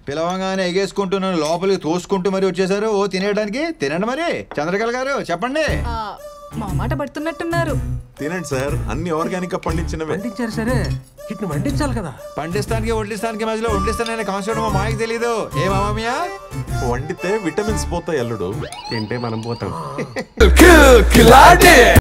పిలవంగానే ఎగేసుకుంటున్నాను లోపలికి తోసుకుంటూ మరి వచ్చేసారు. ఓ తినేయడానికి తినండి మరి. చంద్రకళ గారు చెప్పండి. మా మాట పడుతున్నట్టున్నారు. తినండి సార్, అన్ని ఆర్గానిక్ గా పండించినవే. పండించారు సరే, ఇట్ని వండించాలి కదా. పండిస్తానికి వడ్డిస్తానికి మధ్యలో వడ్డిస్తానని కాన్సెప్ట్ మా మాయకి తెలీదు. ఏ మామయ్య వండితే విటమిన్స్ పోతాయి అల్లుడు. తింటే మనం పోతాం.